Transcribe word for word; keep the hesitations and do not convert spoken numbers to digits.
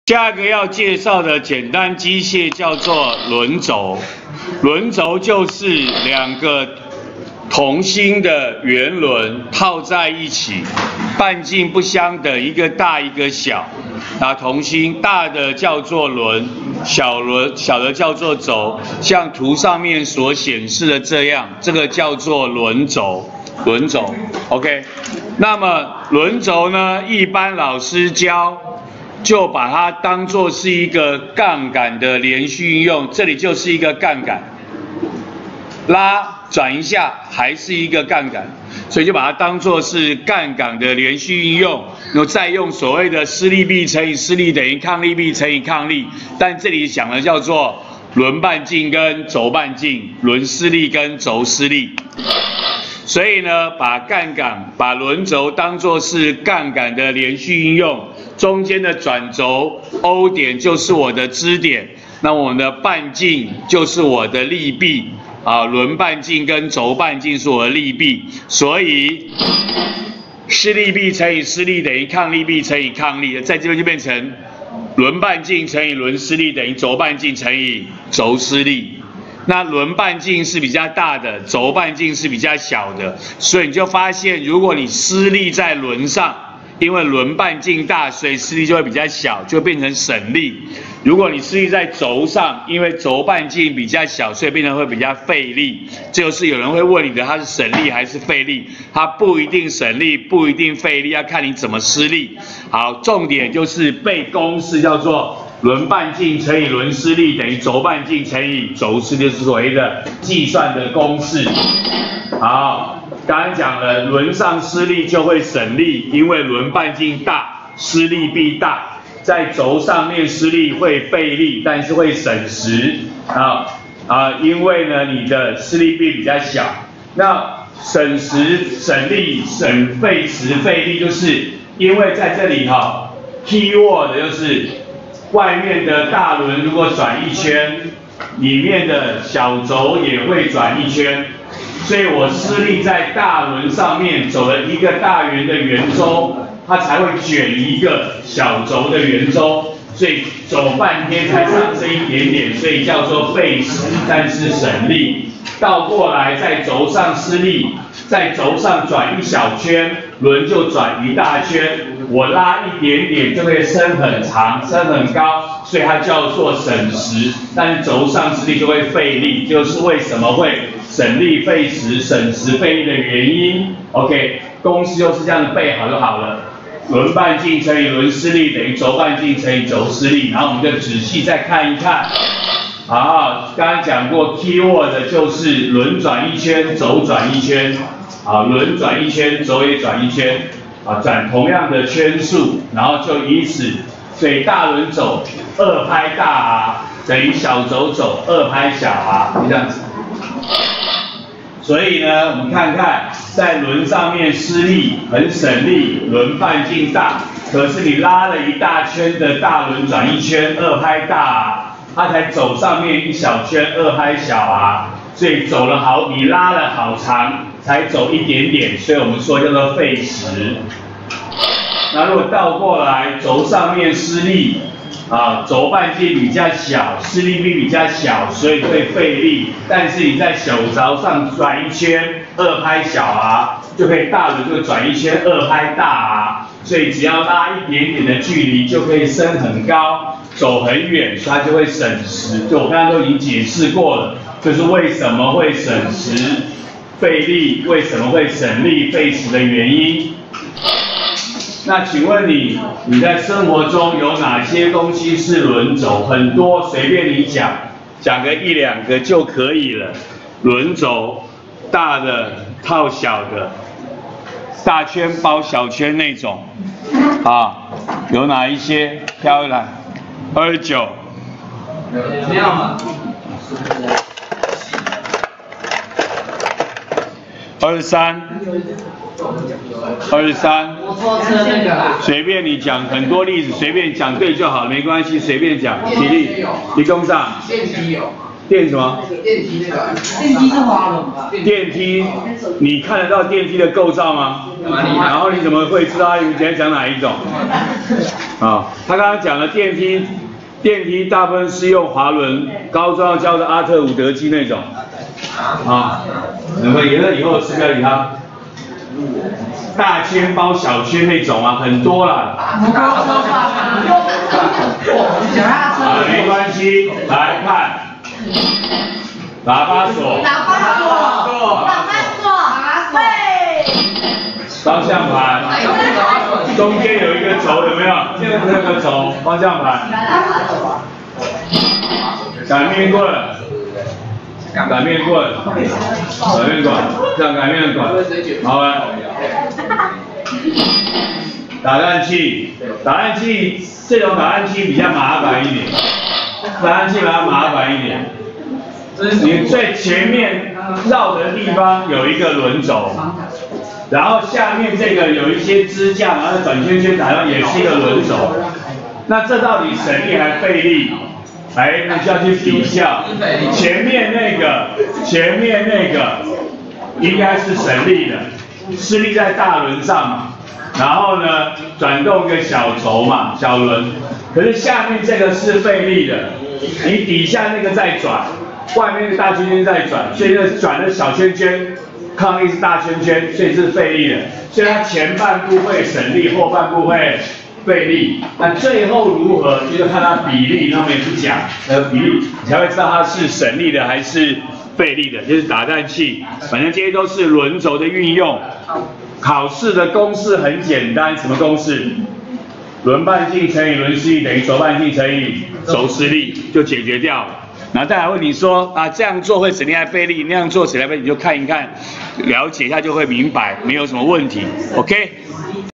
下一个要介绍的简单机械叫做轮轴，轮轴就是两个同心的圆轮套在一起，半径不相等，一个大一个小。啊，同心大的叫做轮，小轮小的叫做轴，像图上面所显示的这样，这个叫做轮轴。轮轴 ，OK。那么轮轴呢，一般老师教。 就把它当作是一个杠杆的连续运用，这里就是一个杠杆，拉转一下还是一个杠杆，所以就把它当作是杠杆的连续运用，然后再用所谓的施力臂乘以施力等于抗力臂乘以抗力，但这里讲的叫做轮半径跟轴半径，轮施力跟轴施力。 所以呢，把杠杆、把轮轴当作是杠杆的连续运用，中间的转轴 O 点就是我的支点，那我们的半径就是我的力臂啊，轮半径跟轴半径是我的力臂，所以施力臂乘以施力等于抗力臂乘以抗力，在这边就变成轮半径乘以轮施力等于轴半径乘以轴施力。 那轮半径是比较大的，轴半径是比较小的，所以你就发现，如果你施力在轮上，因为轮半径大，所以施力就会比较小，就变成省力。如果你施力在轴上，因为轴半径比较小，所以变成会比较费力。这就是有人会问你的，它是省力还是费力？它不一定省力，不一定费力，要看你怎么施力。好，重点就是背公式，叫做。 轮半径乘以轮施力等于轴半径乘以轴施力，就是所谓的计算的公式。好，刚刚讲了，轮上施力就会省力，因为轮半径大，施力必大。在轴上面施力会费力，但是会省时。啊啊，因为呢你的施力臂比较小，那省时、省力、省费时、费力，就是因为在这里哈 ，keyword 就是。 外面的大轮如果转一圈，里面的小轴也会转一圈，所以我施力在大轮上面走了一个大圆的圆周，它才会卷一个小轴的圆周，所以走半天才长这一点点，所以叫做费时，但是省力。倒过来在轴上施力，在轴上转一小圈，轮就转一大圈。 我拉一点点就会伸很长，伸很高，所以它叫做省时。但是轴上施力就会费力，就是为什么会省力费时、省时费力的原因。OK， 公式就是这样背好就好了。轮半径乘以轮施力等于轴半径乘以轴施力，然后我们就仔细再看一看。好，刚刚讲过 keyword 就是轮转一圈，轴转一圈。好，轮转一圈，轴也转一圈。 啊，转同样的圈数，然后就以此，所以大轮走二拍大 R 等于小轴走二拍小 R， 就这样子。所以呢，我们看看在轮上面施力很省力，轮半径大，可是你拉了一大圈的大轮转一圈二拍大 R， 它才走上面一小圈二拍小 R， 所以走了好，你拉了好长。 才走一点点，所以我们说叫做费时。那如果倒过来，轴上面施力，啊，轴半径比较小，施力臂比较小，所以会费力。但是你在小轴上转一圈，二拍小 R， 就可以大轮就转一圈，二拍大 R。所以只要拉一点点的距离，就可以升很高，走很远，所以它就会省时。就我刚刚都已经解释过了，就是为什么会省时。 费力为什么会省力费时的原因？那请问你，你在生活中有哪些东西是轮轴？很多，随便你讲，讲个一两个就可以了。轮轴，大的套小的，大圈包小圈那种，啊，有哪一些？挑来，二十九。这样嘛。 二十三，二十三，随便你讲很多例子，随便讲对就好，没关系，随便讲。体力，理工上， 电什么？ 电梯那个。电梯是滑轮吧？ 电梯，你看得到电梯的构造吗？然后你怎么会知道他以前讲哪一种？啊，他刚刚讲了电梯，电梯大部分是用滑轮，高中要教的阿特伍德基那种。啊，你们以后以后是不要理他。大圈包小圈那种啊，很多啦。 啊， 没关系，来看。喇叭锁， 喇叭锁，喇叭锁，对， 方向盘，中间有一个轴，有没有？那个轴，方向盘，擀面棍，擀面棍，擀面管，这样擀面管，好了。打蛋器，打蛋器这种打蛋器比较麻烦一点，打蛋器比较麻烦一点。你最前面绕的地方有一个轮轴，然后下面这个有一些支架，然后转圈圈打上也是一个轮轴。那这到底省力还费力？哎，那就要去比较。前面那个，前面那个应该是省力的，施力在大轮上嘛。然后呢，转动一个小轴嘛，小轮。可是下面这个是费力的，你底下那个在转。外面的大圈圈在转，所以呢转的小圈圈，抗力是大圈圈，所以是费力的。所以它前半部会省力，后半部会费力。那最后如何，就是看它比例，那我们也不讲，呃比例你才会知道它是省力的还是费力的，就是打蛋器。反正这些都是轮轴的运用。考试的公式很简单，什么公式？轮半径乘以轮施力等于轴半径乘以轴施力，就解决掉了。然后再来问你说啊，这样做会省力还费力，那样做省力还费力，你就看一看，了解一下就会明白，没有什么问题。OK。